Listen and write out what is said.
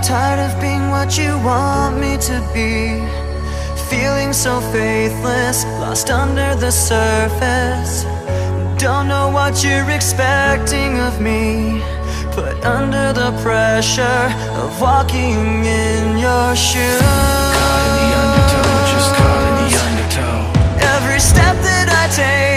Tired of being what you want me to be, feeling so faithless, lost under the surface. Don't know what you're expecting of me, put under the pressure of walking in your shoes. Caught in the undertow, just caught in the undertow. Every step that I take